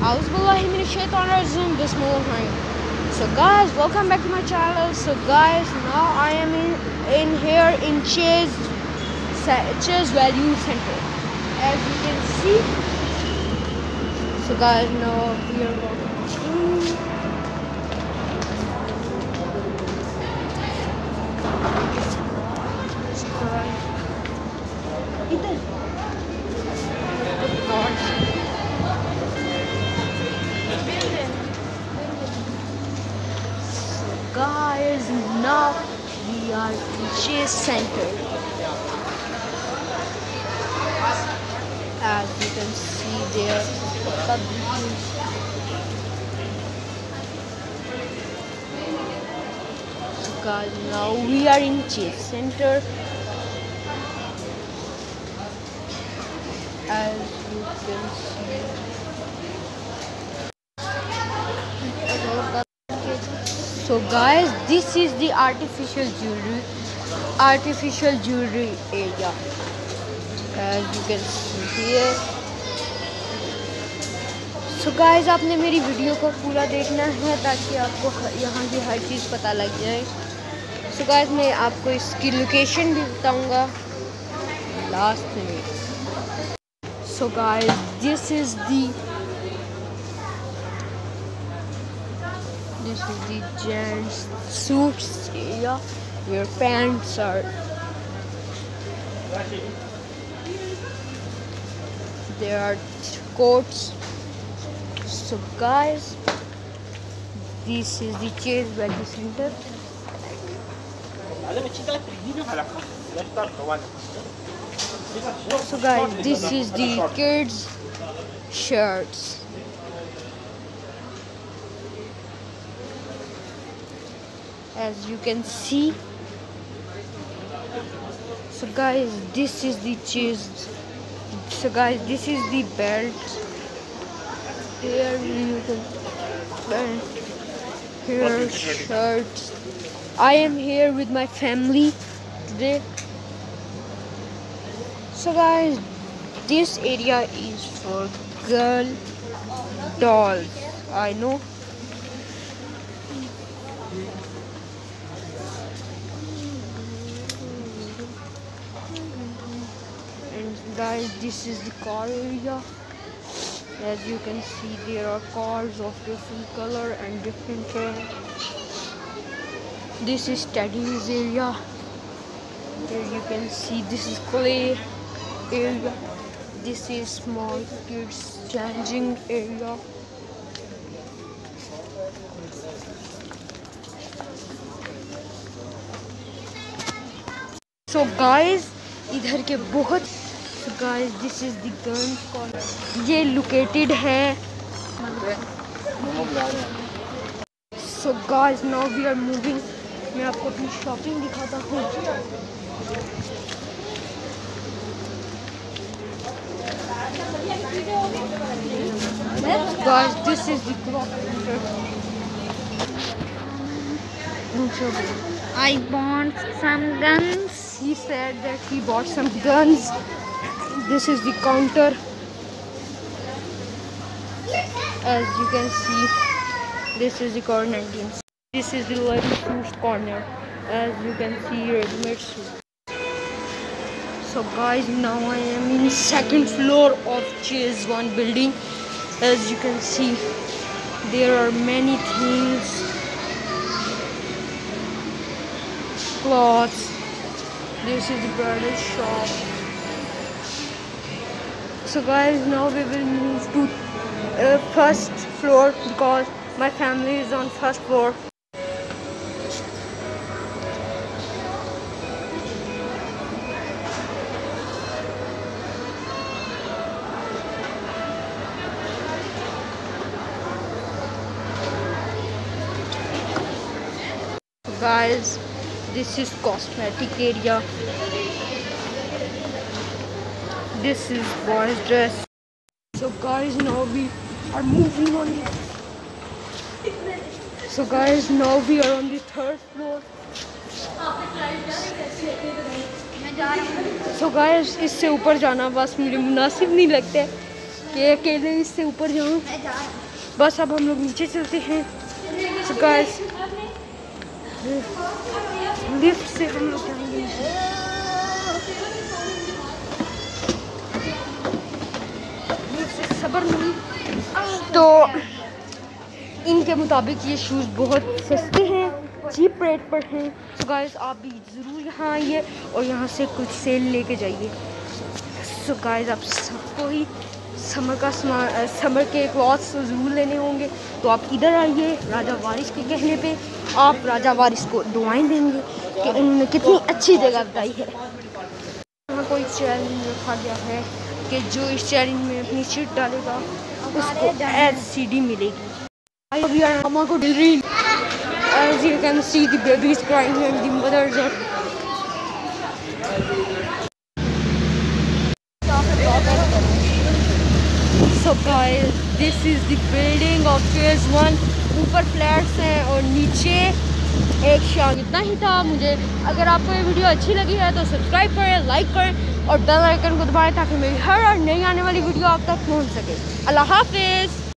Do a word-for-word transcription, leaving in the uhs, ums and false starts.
Auzubillahiminash-shaytanir-rajim. Bismillahirrahmanirrahim. So guys, welcome back to my channel. So guys, now I am in, in here in Chase Chase Value Center, as you can see. So guys, now we are walking through. Guys, now we are in Chase Center. As you can see there, public. So guys, now we are in Chase Center. As you can see. So guys, this is the artificial jewelry artificial jewelry area, as you can see here. So guys, आपने मेरी video को पूरा देखना है ताकि आपको यहाँ की हर चीज़ पता लग जाए. So guys, मैं आपको इसकी लोकेशन भी बताऊँगा लास्ट में. So guys, this is the This is the gents suits area where pants are. There are coats. So guys, this is the Chase Value Center. So guys, this is the kids shirts. As you can see. So guys, this is the Chase. So guys, this is the belt. Here you can belt. Here shirts. I am here with my family today. So guys, this area is for girl dolls. I know. Guys, this is the car area. As you can see, there are cars of different color and different trend. This is Teddy's area. Here you can see this is play area. This is small kids changing area. So guys, इधर के बहुत So guys, this is the gun corner. ये located है. So guys, now we are moving. मैं आपको अपनी shopping दिखाता हूँ. Guys, this is the cloth center. I bought some guns. He said that he bought some guns. This is the counter. As you can see, this is the corner. This is the ladies' shoes corner. As you can see, ready-made shoes. So guys, now I am in second floor of Chase One building. As you can see, there are many things, clothes. This is the bridal shop. So guys, now we will move to uh, first floor because my family is on first floor. So guys, this is cosmetic area. This is boys dress. So guys, now we are moving on. So guys, now we are on the third floor. So guys इससे ऊपर जाना बस मुझे मुनासिब नहीं लगता है, कि अकेले इससे ऊपर जाऊँ। बस अब हम लोग नीचे चलते हैं। so guys, लिफ्ट से हम लोग जाएंगे नीचे। सबर नहीं। तो इनके मुताबिक ये शूज़ बहुत सस्ते हैं, चीप रेट पर हैं। तो गाइस आप भी ज़रूर यहाँ आइए और यहाँ से कुछ सेल लेके जाइए। सो गाइस आप सबको ही समर का सामान, समर के क्लॉथ्स ज़रूर लेने होंगे तो आप इधर आइए। राजा वारिस के कहने पे आप राजा वारिस को दुआएं देंगे कि उन्होंने कितनी अच्छी जगह बताई है। यहाँ कोई चैलेंज रखा गया है कि जो इस चैलेंज में अपनी सीट डालेगा उसको एल सी डी मिलेगी। We are Mama Dilreen. As you can see, the baby is crying and the mothers are. So guys, this is the building of phase one. ऊपर फ्लैट्स हैं और नीचे एक शाम। इतना ही था। मुझे अगर आपको ये वीडियो अच्छी लगी है तो सब्सक्राइब करें, लाइक करें और बेल आइकन को दबाएं ताकि मेरी हर नई आने वाली वीडियो आप तक पहुंच सके। अल्लाह हाफिज़।